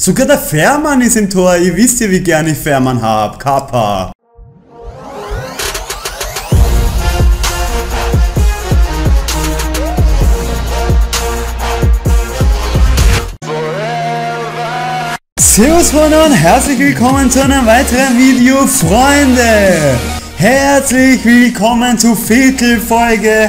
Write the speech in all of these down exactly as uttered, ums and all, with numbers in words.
Sogar der Fährmann ist im Tor. Ihr wisst ja, wie gern ich Fährmann hab. Kappa. Servus Freunde und herzlich willkommen zu einem weiteren Video, Freunde! Herzlich willkommen zu Fatal Folge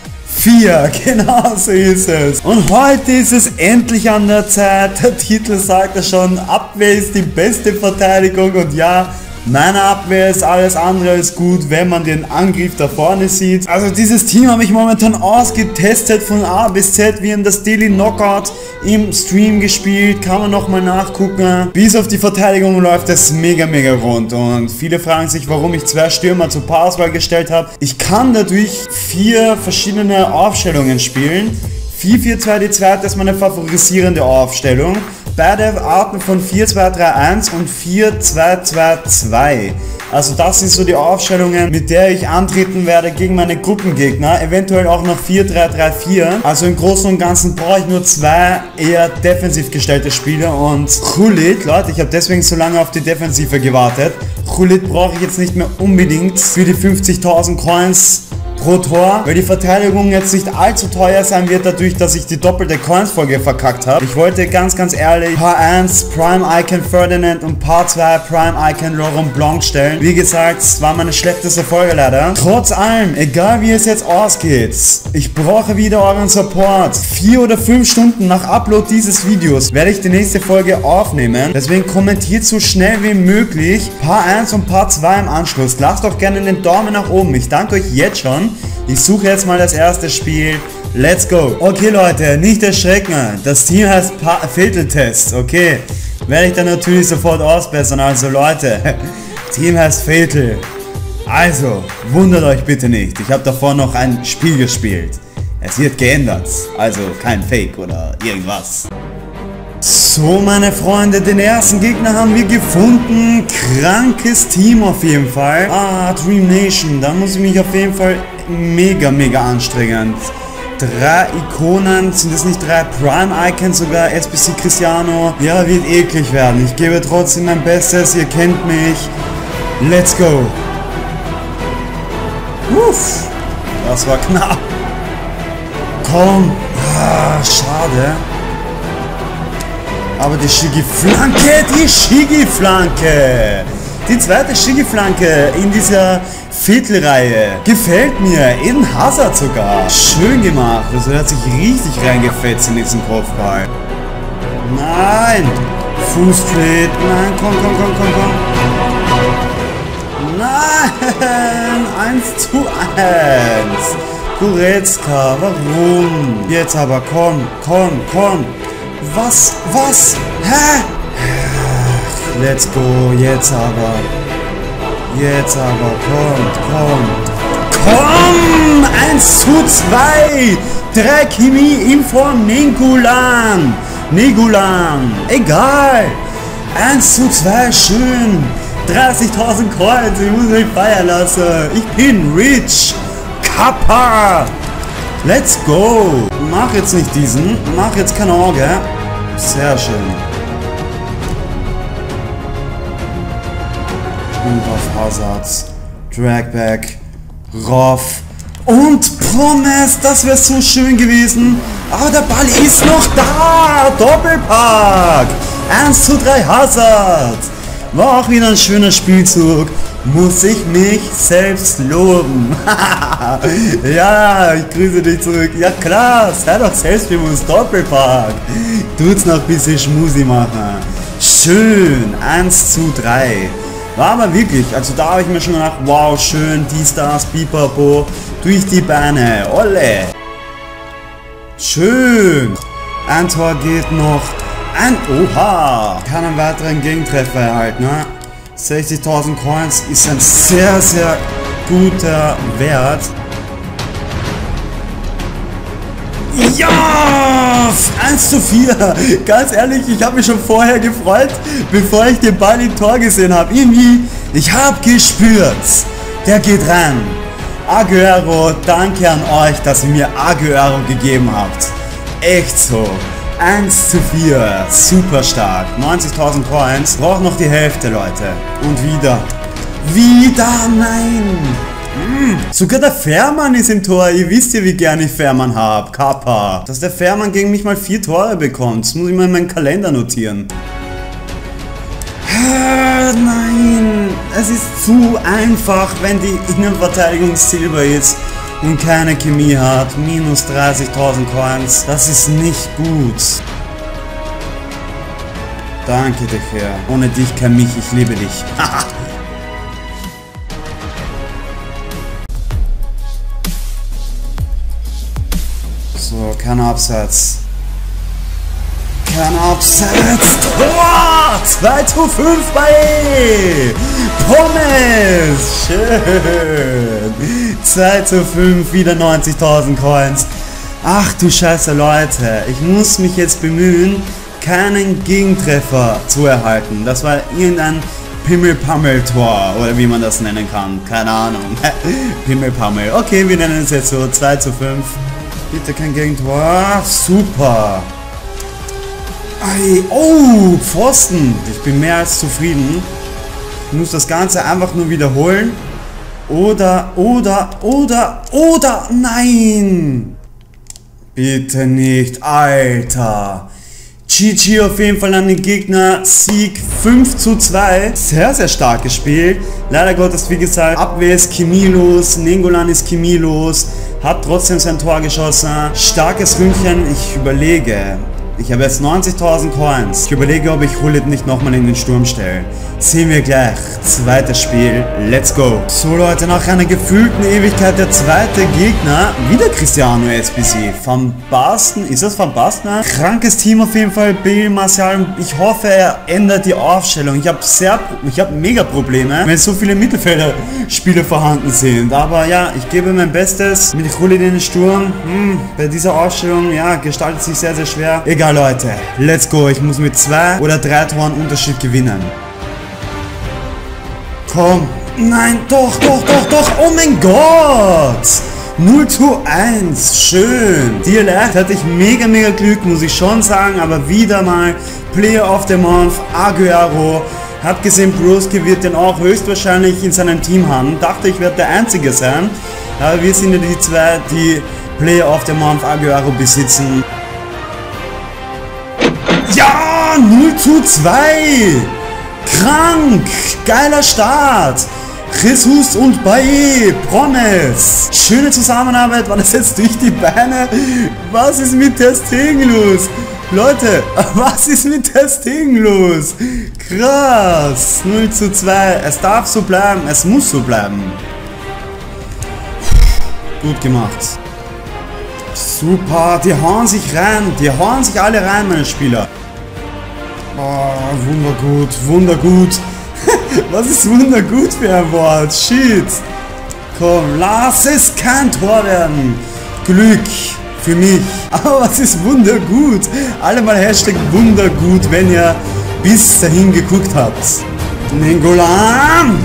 vier, genau so ist es. Und heute ist es endlich an der Zeit, der Titel sagt ja schon, Abwehr ist die beste Verteidigung und ja, meine Abwehr ist alles andere als gut, wenn man den Angriff da vorne sieht. Also dieses Team habe ich momentan ausgetestet von A bis Z. Wir haben das Daily Knockout im Stream gespielt, kann man nochmal nachgucken. Bis auf die Verteidigung läuft es mega mega rund und viele fragen sich, warum ich zwei Stürmer zur Paarauswahl gestellt habe. Ich kann dadurch vier verschiedene Aufstellungen spielen. vier vier zwei die zweite ist meine favorisierende Aufstellung. Beide Arten von vier zwei drei eins und vier zwei zwei zwei. Also das sind so die Aufstellungen, mit der ich antreten werde gegen meine Gruppengegner. Eventuell auch noch vier drei drei vier. Also im Großen und Ganzen brauche ich nur zwei eher defensiv gestellte Spieler. Und Gullit, Leute, ich habe deswegen so lange auf die Defensive gewartet. Gullit brauche ich jetzt nicht mehr unbedingt für die fünfzigtausend Coins pro Tor, weil die Verteidigung jetzt nicht allzu teuer sein wird, dadurch, dass ich die doppelte Coins-Folge verkackt habe. Ich wollte ganz, ganz ehrlich Part eins Prime Icon Ferdinand und Part zwei Prime Icon Laurent Blanc stellen. Wie gesagt, es war meine schlechteste Folge leider. Trotz allem, egal wie es jetzt ausgeht, ich brauche wieder euren Support. Vier oder fünf Stunden nach Upload dieses Videos werde ich die nächste Folge aufnehmen. Deswegen kommentiert so schnell wie möglich Part eins und Part zwei im Anschluss. Lasst doch gerne den Daumen nach oben. Ich danke euch jetzt schon. Ich suche jetzt mal das erste Spiel. Let's go. Okay Leute, nicht erschrecken. Das Team heißt pa Fatal Test. Okay, werde ich dann natürlich sofort ausbessern. Also Leute, Team heißt Fatal. Also, wundert euch bitte nicht. Ich habe davor noch ein Spiel gespielt. Es wird geändert. Also kein Fake oder irgendwas. So meine Freunde, den ersten Gegner haben wir gefunden. Krankes Team auf jeden Fall. Ah, Dream Nation, da muss ich mich auf jeden Fall mega, mega anstrengend. Drei Ikonen, sind es nicht drei Prime Icons, sogar S B C Cristiano. Ja, wird eklig werden. Ich gebe trotzdem mein Bestes, ihr kennt mich. Let's go. Uff, das war knapp. Komm, ah, schade. Aber die Shigi-Flanke, die Shigi-Flanke. Die zweite Shigi-Flanke in dieser Fatal-Reihe gefällt mir. In Hazard sogar. Schön gemacht. Also er hat sich richtig reingefetzt in diesen Kopfball. Nein. Fußtritt. Nein, komm, komm, komm, komm, komm. Nein. eins zu eins. Goretzka, warum? Jetzt aber, komm, komm, komm. Was? Was? Hä? Ach, let's go. Jetzt aber. Jetzt aber. Kommt, kommt. Komm! eins zu zwei. Drei Chemie im Form Negulan. Negulan. Egal. eins zu zwei. Schön. dreißigtausend Coins. Ich muss mich feiern lassen. Ich bin rich. Kappa. Let's go! Mach jetzt nicht diesen. Mach jetzt keine Auge. Sehr schön. Und auf Hazard. Dragback. Roff. Und Promise. Das wäre so schön gewesen. Aber der Ball ist noch da. Doppelpack. eins zu drei Hazard. War auch wieder ein schöner Spielzug. Muss ich mich selbst loben. Ja, ich grüße dich zurück. Ja klar, sei doch selbstbewusst. Doppelpack. Tut's noch ein bisschen Schmusi machen. Schön. eins zu drei. War aber wirklich, also da habe ich mir schon gedacht, wow, schön, die Stars, Pipapo, durch die Beine. Olle. Schön. Ein Tor geht noch. Ein, oha. Keinen weiteren Gegentreffer erhalten, ne? sechzigtausend Coins ist ein sehr, sehr guter Wert. Ja! eins zu vier! Ganz ehrlich, ich habe mich schon vorher gefreut, bevor ich den Ball im Tor gesehen habe. Irgendwie, ich habe gespürt, der geht rein. Agüero, danke an euch, dass ihr mir Agüero gegeben habt. Echt so. eins zu vier. Super stark. neunzigtausend Coins. Braucht noch die Hälfte, Leute. Und wieder. Wieder, nein. Mm. Sogar der Fährmann ist im Tor. Ihr wisst ja, wie gern ich Fährmann habe. Kappa. Dass der Fährmann gegen mich mal vier Tore bekommt. Das muss ich mal in meinen Kalender notieren. Ah, nein. Es ist zu einfach, wenn die Innenverteidigung Silber ist und keine Chemie hat. Minus dreißigtausend Coins. Das ist nicht gut. Danke, De Gea. Ohne dich kein mich. Ich liebe dich. So, kein Abseits. Kein Abseits. Tor! zwei zu fünf bei Pommes. Schön. zwei zu fünf, wieder neunzigtausend Coins. Ach du Scheiße, Leute. Ich muss mich jetzt bemühen, keinen Gegentreffer zu erhalten. Das war irgendein Pimmel-Pammel-Tor, oder wie man das nennen kann. Keine Ahnung. Pimmel-Pammel. Okay, wir nennen es jetzt so. zwei zu fünf. Bitte kein Gegentor. Super. Ei, oh, Pfosten. Ich bin mehr als zufrieden. Ich muss das Ganze einfach nur wiederholen. Oder, oder, oder, oder, nein. Bitte nicht, Alter. G G auf jeden Fall an den Gegner. Sieg fünf zu zwei. Sehr, sehr stark gespielt. Leider Gottes, wie gesagt, Abwehr ist chemielos. Nainggolan ist chemielos. Hat trotzdem sein Tor geschossen. Starkes Ründchen. Ich überlege. Ich habe jetzt neunzigtausend Coins. Ich überlege, ob ich Hullet nicht nochmal in den Sturm stelle. Sehen wir gleich. Zweites Spiel. Let's go. So Leute, nach einer gefühlten Ewigkeit der zweite Gegner. Wieder Cristiano S B C. Van Basten. Ist das Van Basten? Krankes Team auf jeden Fall. Bale, Martial. Ich hoffe, er ändert die Aufstellung. Ich habe sehr, ich habe mega Probleme, wenn so viele Mittelfelder-Spieler vorhanden sind. Aber ja, ich gebe mein Bestes. Mit Hullet in den Sturm. Hm, bei dieser Aufstellung, ja, gestaltet sich sehr, sehr schwer. Egal. Ja, Leute, let's go. Ich muss mit zwei oder drei Toren Unterschied gewinnen. Komm. Nein, doch, doch, doch, doch. Oh mein Gott. null zu eins. Schön. Dialekt hatte ich mega, mega Glück, muss ich schon sagen. Aber wieder mal Player of the Month, Agüero. Hab gesehen, Broski wird den auch höchstwahrscheinlich in seinem Team haben. Dachte, ich werde der Einzige sein. Aber wir sind ja die zwei, die Player of the Month Agüero besitzen. Ja, null zu zwei. Krank. Geiler Start. Jesus und Bae. Promes. Schöne Zusammenarbeit. War das jetzt durch die Beine? Was ist mit Ter Stegen los? Leute, was ist mit Ter Stegen los? Krass. null zu zwei. Es darf so bleiben. Es muss so bleiben. Gut gemacht. Super, die hauen sich rein, die hauen sich alle rein, meine Spieler. Oh, wundergut, wundergut. Was ist wundergut für ein Wort? Shit. Komm, lass es kein Tor werden. Glück für mich. Aber was ist wundergut? Alle mal Hashtag wundergut, wenn ihr bis dahin geguckt habt. Nainggolan.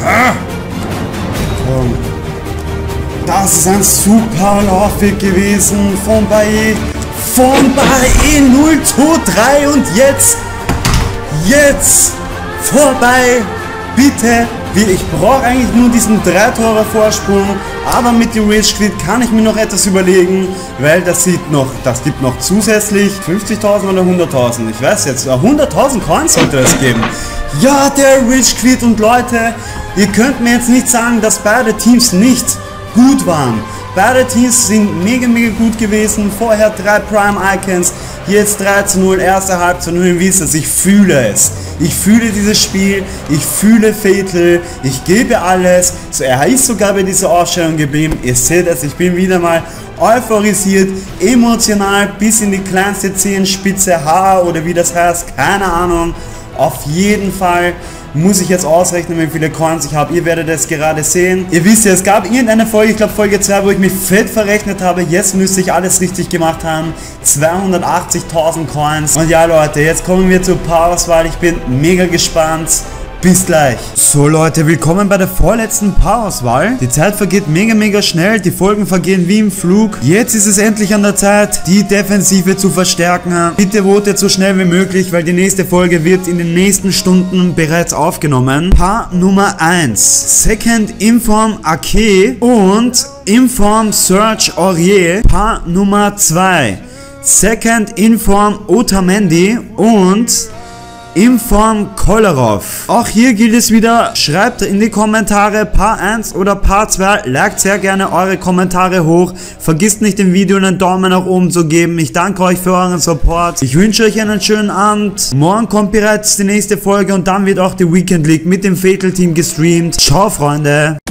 Komm. Das ist ein super Laufweg gewesen von Bae. Von Bae null zu drei und jetzt, jetzt vorbei. Bitte, ich brauche eigentlich nur diesen drei Tore Vorsprung, aber mit dem Rage Quit kann ich mir noch etwas überlegen, weil das sieht noch, das gibt noch zusätzlich fünfzigtausend oder hunderttausend, ich weiß jetzt, hunderttausend Coins sollte es geben. Ja, der Rage Quit und Leute, ihr könnt mir jetzt nicht sagen, dass beide Teams nicht gut waren. Beide Teams sind mega, mega gut gewesen. Vorher drei Prime Icons, jetzt drei zu null, erste Halbzeit, nur im Wisst, ich fühle es. Ich fühle dieses Spiel, ich fühle Fatal, ich gebe alles. So, er ist sogar bei dieser Aufstellung geblieben. Ihr seht es, ich bin wieder mal euphorisiert, emotional, bis in die kleinste Zehenspitze, Haar oder wie das heißt, keine Ahnung. Auf jeden Fall muss ich jetzt ausrechnen, wie viele Coins ich habe. Ihr werdet es gerade sehen. Ihr wisst ja, es gab irgendeine Folge, ich glaube Folge zwei, wo ich mich fett verrechnet habe. Jetzt müsste ich alles richtig gemacht haben. zweihundertachtzigtausend Coins. Und ja Leute, jetzt kommen wir zur Pausewahl. Ich bin mega gespannt. Bis gleich. So Leute, willkommen bei der vorletzten Paarauswahl. Die Zeit vergeht mega mega schnell, die Folgen vergehen wie im Flug. Jetzt ist es endlich an der Zeit, die Defensive zu verstärken. Bitte votet so schnell wie möglich, weil die nächste Folge wird in den nächsten Stunden bereits aufgenommen. Paar Nummer eins. Second Inform Ake und Inform Serge Aurier. Paar Nummer zwei. Second Inform Otamendi und Inform Kolarov. Auch hier gilt es wieder, schreibt in die Kommentare Paar eins oder Paar zwei, liked sehr gerne eure Kommentare hoch, vergisst nicht dem Video einen Daumen nach oben zu geben, ich danke euch für euren Support, ich wünsche euch einen schönen Abend, morgen kommt bereits die nächste Folge und dann wird auch die Weekend League mit dem Fatal Team gestreamt. Ciao Freunde!